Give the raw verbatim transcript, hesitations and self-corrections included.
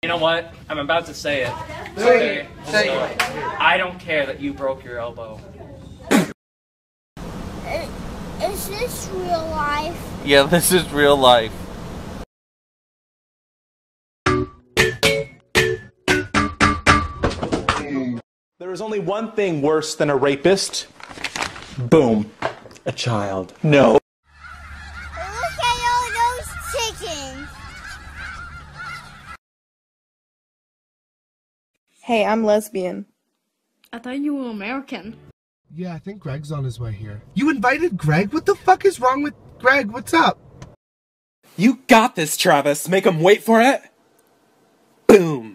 You know what? I'm about to say it. Say it. Say it. I don't care that you broke your elbow. Is this real life? Yeah, this is real life. There is only one thing worse than a rapist. Boom. A child. No. Look at all those chickens. Hey, I'm lesbian. I thought you were American. Yeah, I think Greg's on his way here. You invited Greg? What the fuck is wrong with Greg? What's up? You got this, Travis. Make him wait for it. Boom.